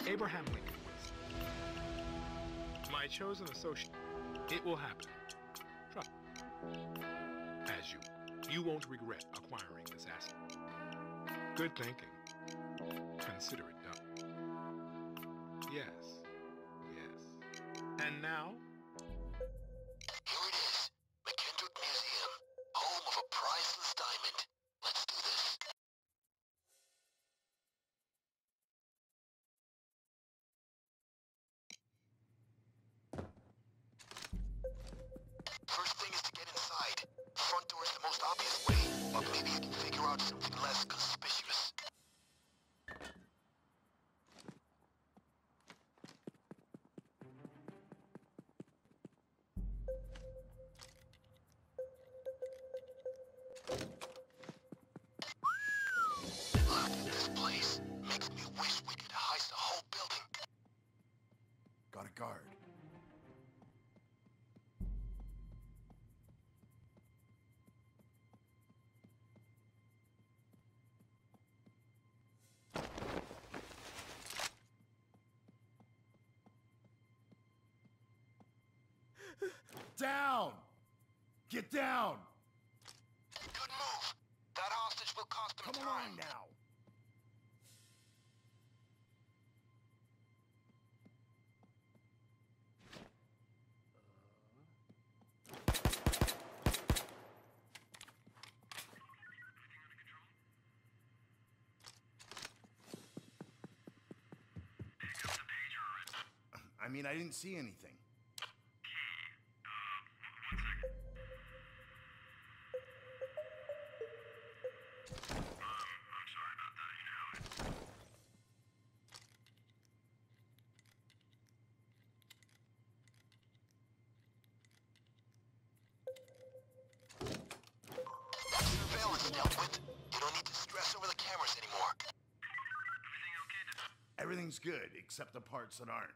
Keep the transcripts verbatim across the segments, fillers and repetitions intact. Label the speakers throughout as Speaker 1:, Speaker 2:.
Speaker 1: Abraham Lincoln was my chosen associate. It will happen. Trust me. As you, you won't regret acquiring this asset. Good thinking. Consider it done. Yes. Yes. And now?
Speaker 2: Here it is. McKendrick Museum. Home of a priceless diamond. Let's do this. First thing is to get inside. Front door is the most obvious way, but maybe you can figure out something less conspicuous. Look at this place. Makes me wish we could heist the whole building.
Speaker 3: Got a guard. Down! Get down!
Speaker 2: Good move. That hostage will cost them
Speaker 3: Come
Speaker 2: time.
Speaker 3: along now! I mean, I didn't see anything.
Speaker 2: Surveillance dealt with. You don't need to stress over the cameras anymore. Everything okay then?
Speaker 3: Everything's good, except the parts that aren't.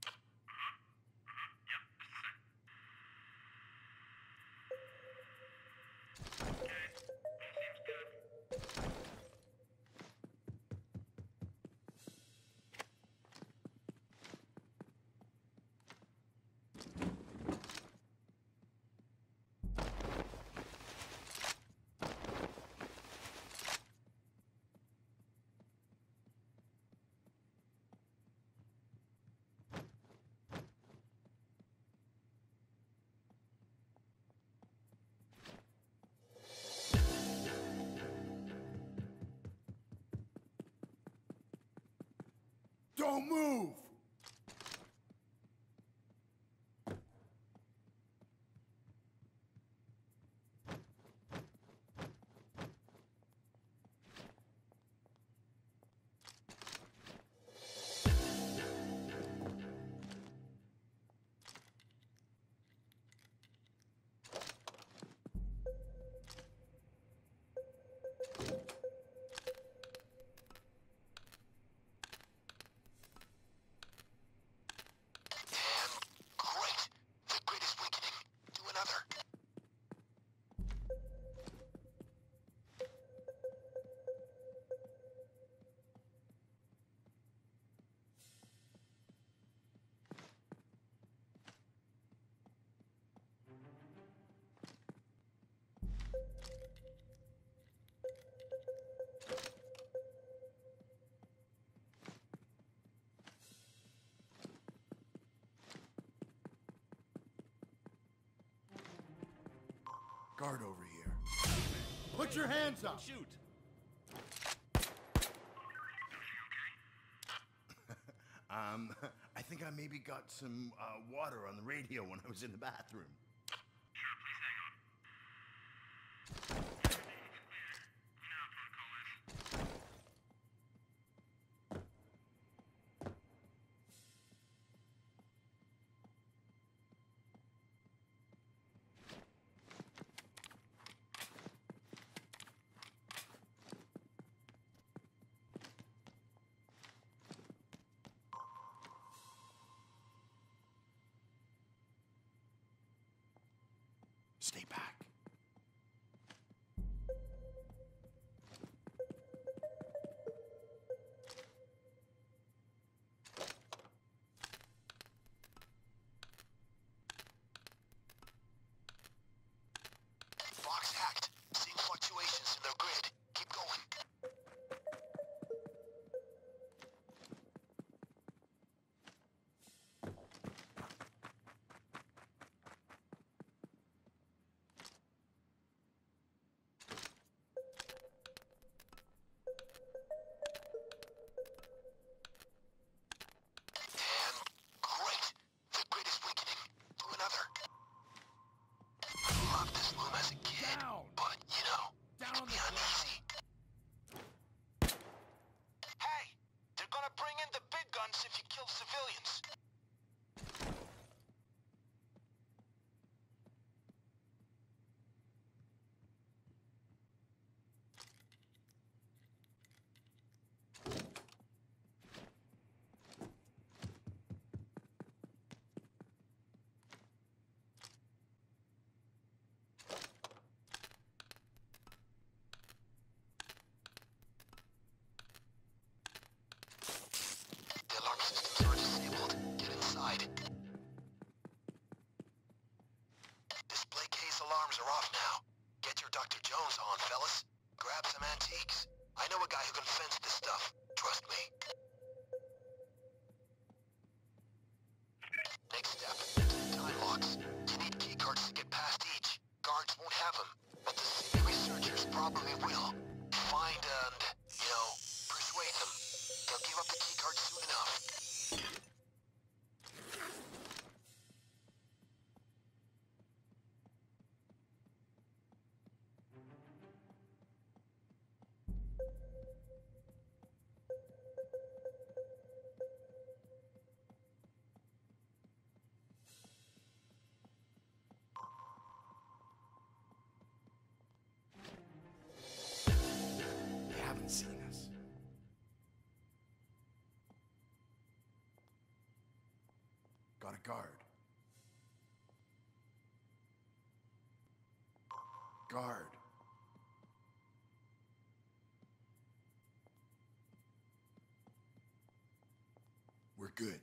Speaker 3: Don't move! Guard over here. Put your hands up!
Speaker 4: Shoot!
Speaker 3: um, I think I maybe got some uh, water on the radio when I was in the bathroom.
Speaker 4: Sure, please hang on. Everything looks clear. You know how protocol is.
Speaker 3: Stay back.
Speaker 2: happens if you kill civilians? The alarm systems are disabled. Get inside. Display case alarms are off now. Get your Doctor Jones on, fellas. Grab some antiques. I know a guy who can fence this stuff. Trust me. Next step. Time locks. You need keycards to get past each. Guards won't have them, but the city researchers probably will. Find and, you know, persuade them. They'll give up the keycards soon enough.
Speaker 3: They haven't seen us. Got a guard. Guard. We're good.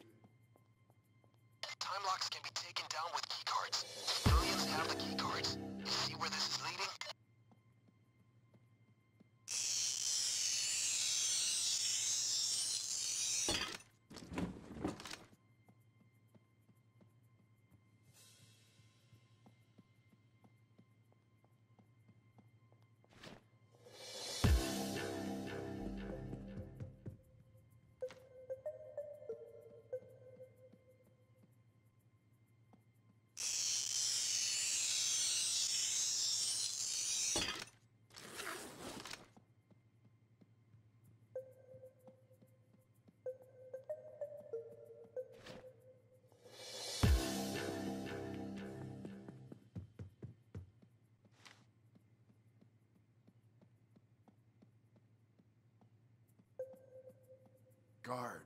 Speaker 2: Time locks can be taken down with keycards. Civilians have the keycards. You see where this is leading?
Speaker 3: Guard.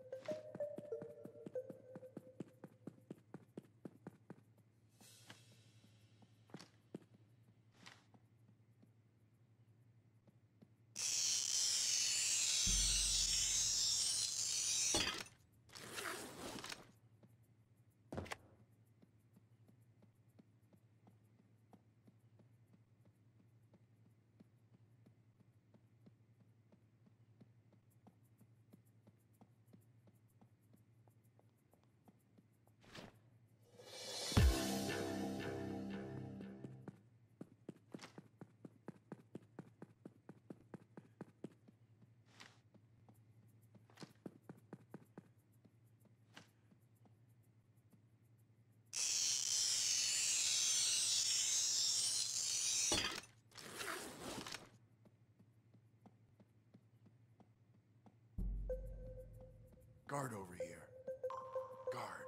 Speaker 3: Guard over here. Guard.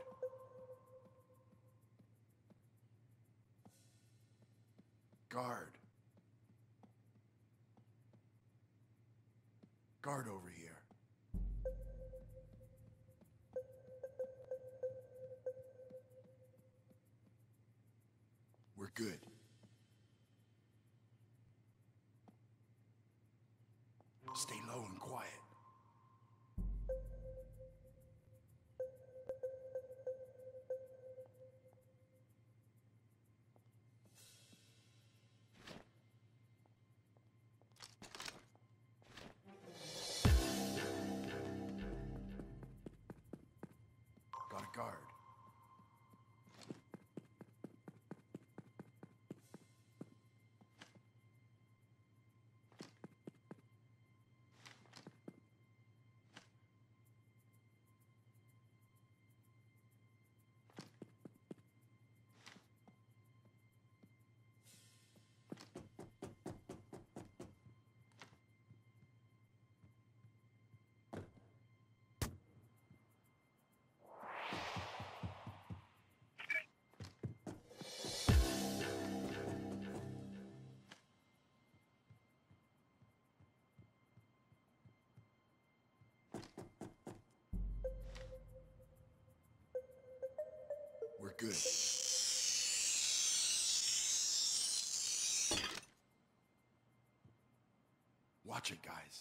Speaker 3: Guard. Guard over here. We're good. Stay low and quiet. Got a guard. Good. Watch it, guys.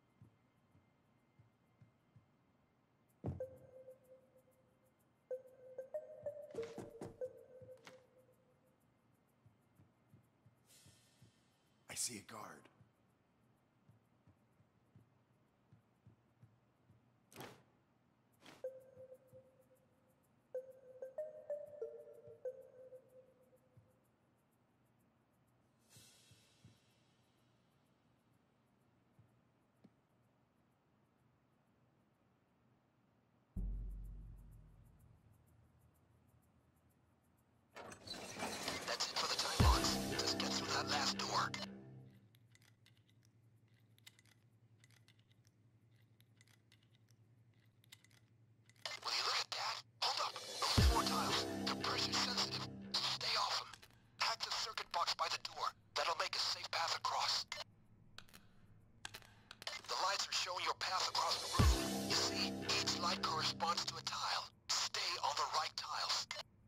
Speaker 3: I see a guard.
Speaker 2: That's it for the time box. Just get through that last door. Will you look at that? Hold up. Those floor tiles. They're pressure sensitive. Stay off them. Hack the circuit box by the door. That'll make a safe path across. The lights are showing your path across the room. You see, each light corresponds to a tile. Stay on the right tiles.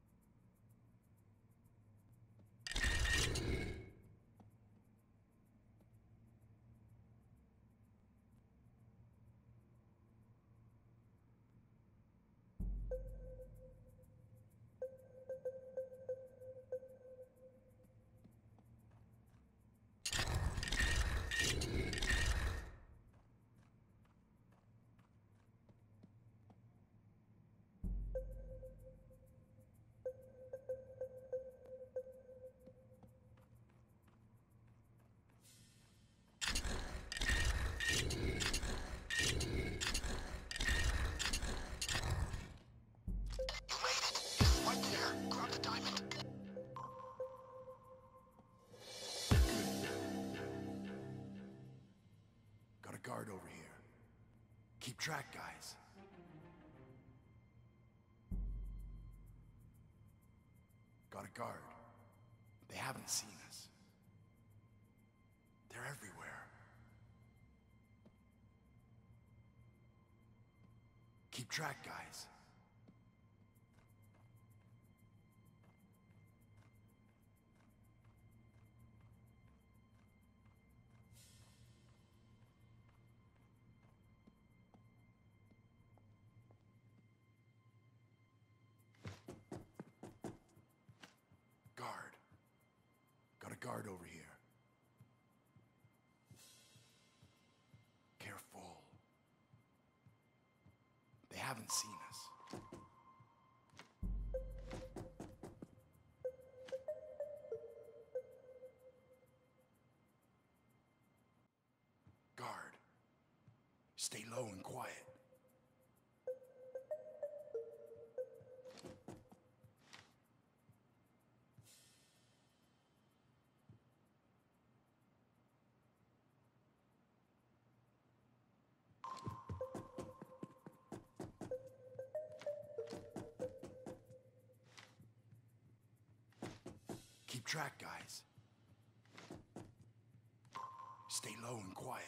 Speaker 2: You made it. It's right there. Grab the diamond.
Speaker 3: Got a guard over here. Keep track, guys. Got a guard. They haven't seen us. They're everywhere. Keep track, guys. Guard. Got a guard over here. Careful. They haven't seen us. Guard. Stay low and quiet. Keep track, guys. Stay low and quiet.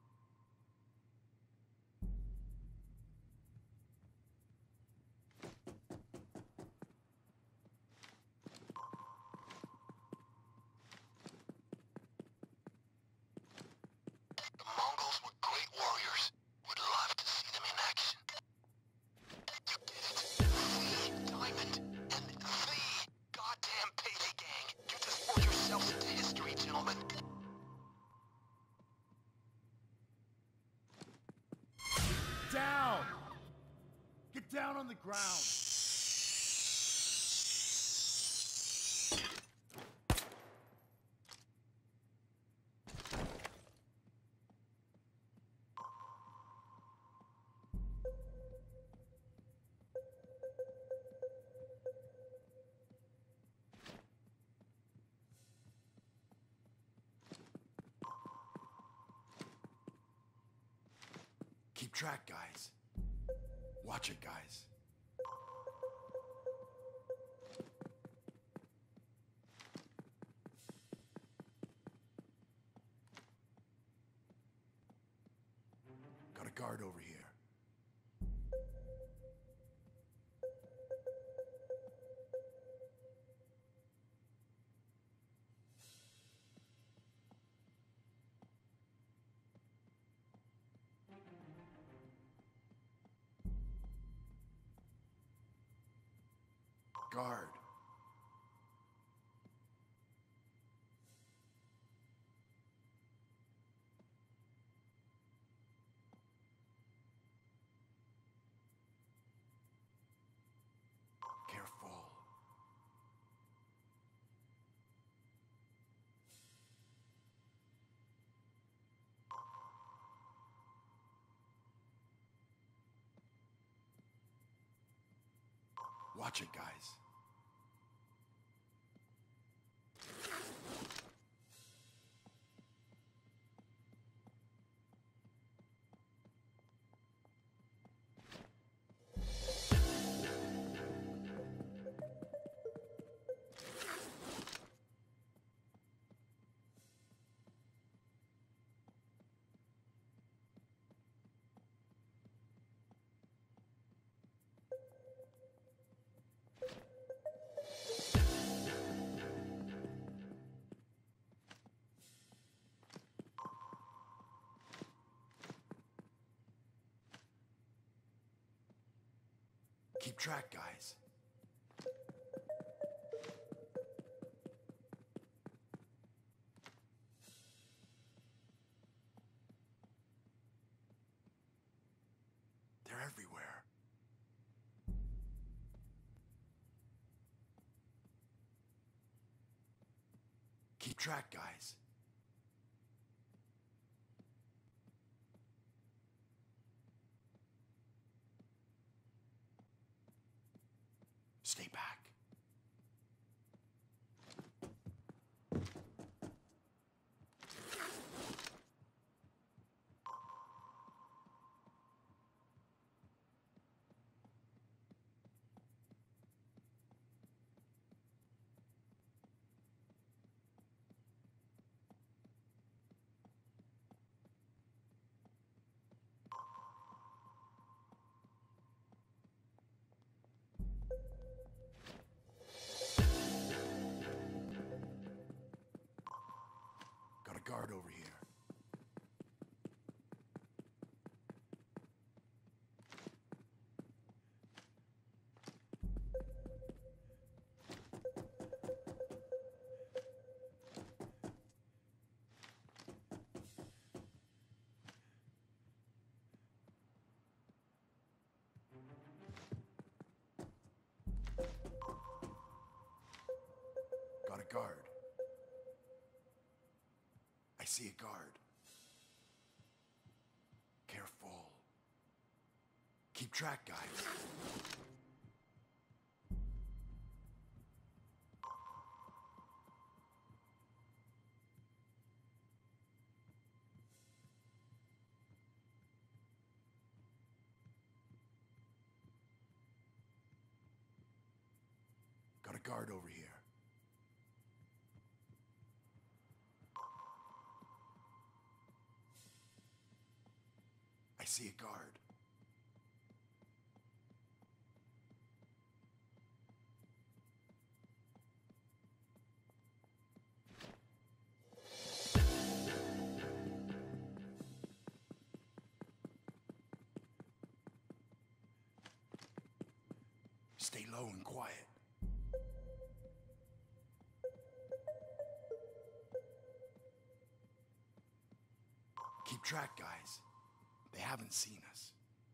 Speaker 2: The Mongols were great warriors. Would love to see them in action. You did it. The diamond and the goddamn Payday gang. You just worked yourselves into history, gentlemen.
Speaker 3: Down! Get down on the ground! Keep track, guys. Watch it, guys. Got a guard over here. Guard. Careful. Watch it, guys. Keep track, guys. They're everywhere. Keep track, guys. Stay back. Got a guard over here. Got a guard. I see a guard. Careful. Keep track, guys. Got a guard over here. I see a guard. Stay low and quiet. Keep track, guys. They haven't seen us.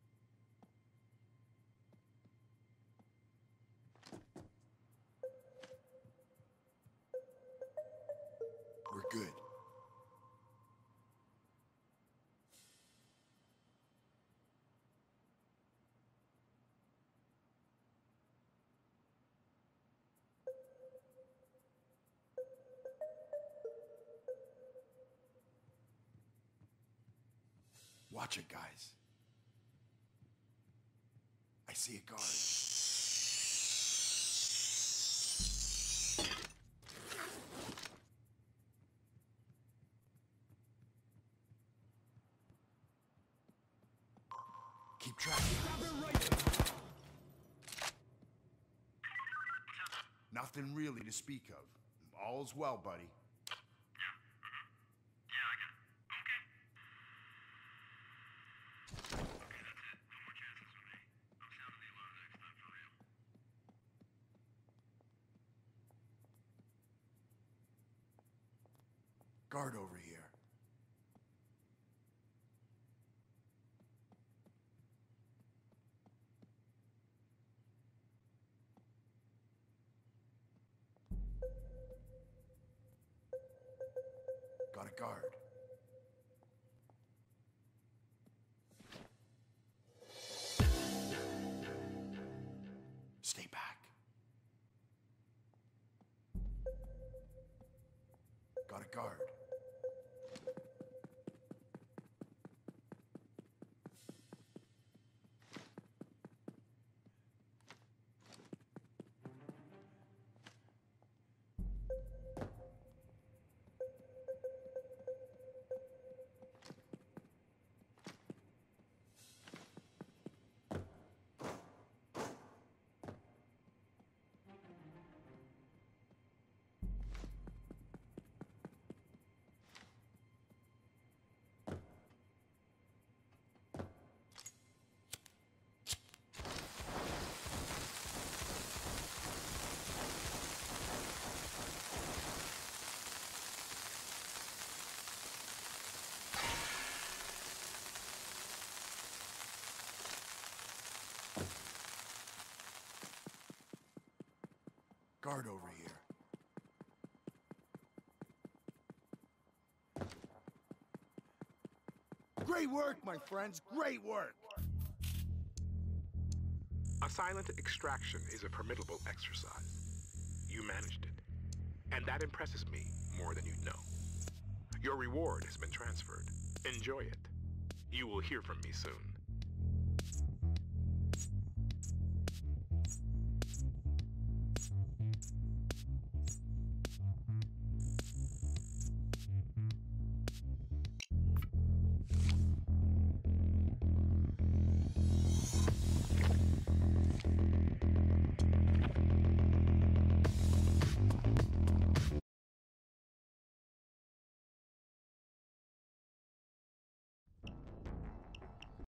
Speaker 3: We're good. Watch it, guys. I see a guard. Keep track. Nothing really to speak of. All's well, buddy. Guard over here. Got a guard. Stay back. Got a guard. Guard over here. Great work, my friends. Great work.
Speaker 1: A silent extraction is a formidable exercise. You managed it. And that impresses me more than you'd know. Your reward has been transferred. Enjoy it. You will hear from me soon.